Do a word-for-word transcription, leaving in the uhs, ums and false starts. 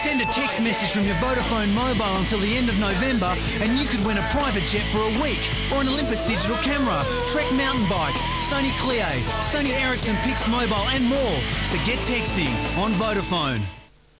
Send a text message from your Vodafone mobile until the end of November and you could win a private jet for a week, or an Olympus digital camera, Trek mountain bike, Sony Clio, Sony Ericsson Pix Mobile and more. So get texting on Vodafone.